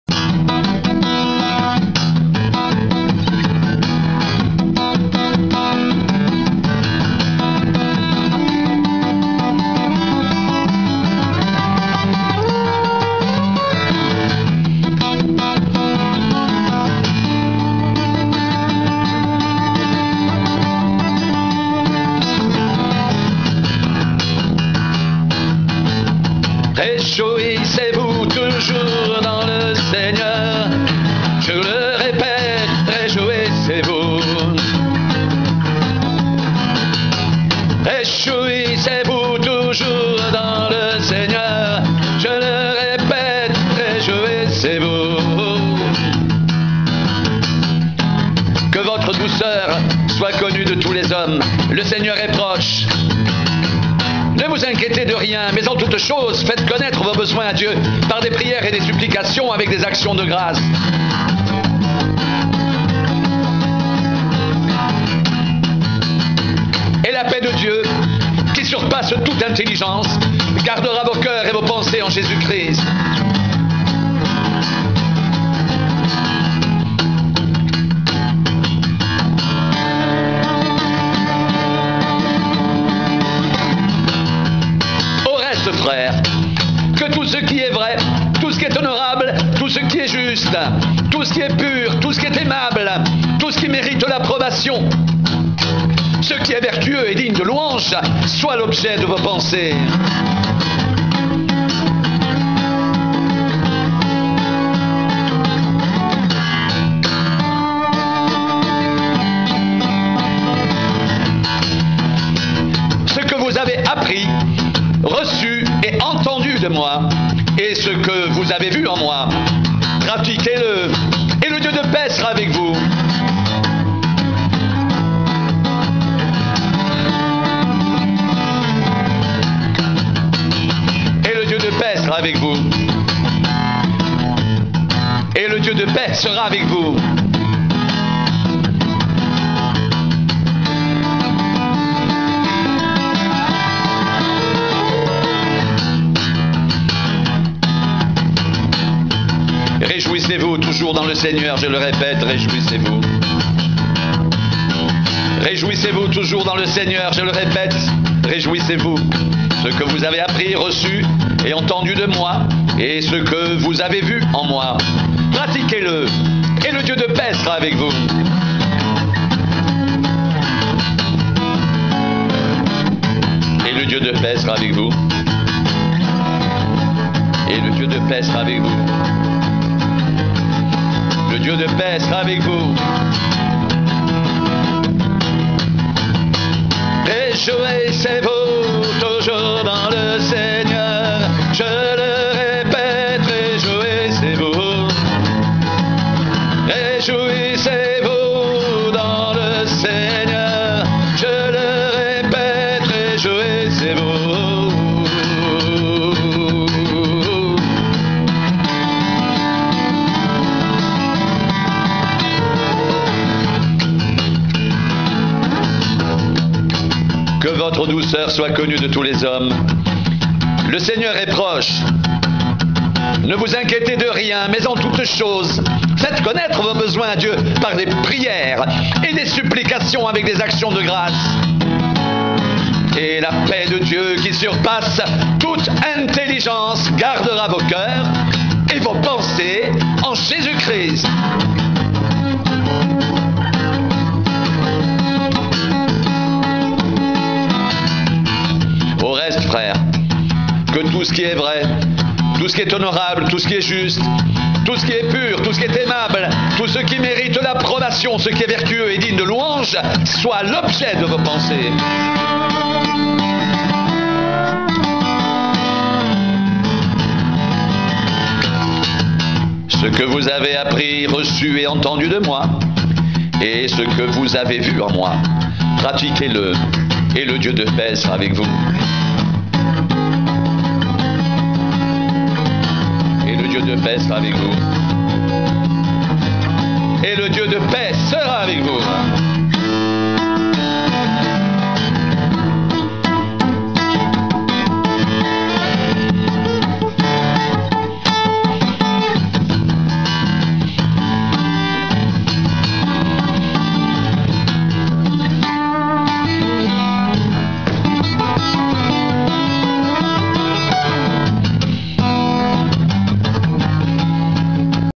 Réjouissez-vous toujours dans le Seigneur. Je le répète, réjouissez-vous. Réjouissez-vous toujours dans le Seigneur. Je le répète, réjouissez-vous. Que votre douceur soit connue de tous les hommes. Le Seigneur est proche. Ne vous inquiétez de rien, mais en toutes choses, faites connaître vos besoins à Dieu par des prières et des supplications avec des actions de grâce. Et la paix de Dieu, qui surpasse toute intelligence, gardera vos cœurs et vos pensées en Jésus-Christ. Frères, que tout ce qui est vrai, tout ce qui est honorable, tout ce qui est juste, tout ce qui est pur, tout ce qui est aimable, tout ce qui mérite l'approbation, ce qui est vertueux et digne de louange, soit l'objet de vos pensées. Ce que vous avez appris, reçu et entendu de moi, et ce que vous avez vu en moi, pratiquez-le, et le Dieu de paix sera avec vous. Et le Dieu de paix sera avec vous. Et le Dieu de paix sera avec vous. Réjouissez-vous toujours dans le Seigneur, je le répète, réjouissez-vous. Réjouissez-vous toujours dans le Seigneur, je le répète, réjouissez-vous. Ce que vous avez appris, reçu et entendu de moi, et ce que vous avez vu en moi, pratiquez-le, et le Dieu de paix sera avec vous. Et le Dieu de paix sera avec vous. Et le Dieu de paix sera avec vous. Le Dieu de paix sera avec vous. Réjouissez-vous toujours dans le Seigneur. Je le répète, réjouissez-vous. Réjouissez-vous dans le Seigneur. Je le répète, réjouissez-vous. Que votre douceur soit connue de tous les hommes. Le Seigneur est proche. Ne vous inquiétez de rien, mais en toutes choses, faites connaître vos besoins à Dieu par des prières et des supplications avec des actions de grâce. Et la paix de Dieu qui surpasse toute intelligence gardera vos cœurs et vos pensées en Jésus-Christ. Au reste, frères, que tout ce qui est vrai, tout ce qui est honorable, tout ce qui est juste, tout ce qui est pur, tout ce qui est aimable, tout ce qui mérite l'approbation, ce qui est vertueux et digne de louange, soit l'objet de vos pensées. Ce que vous avez appris, reçu et entendu de moi, et ce que vous avez vu en moi, pratiquez-le, et le Dieu de paix sera avec vous. Et le Dieu de paix sera avec vous. Et le Dieu de paix sera avec vous.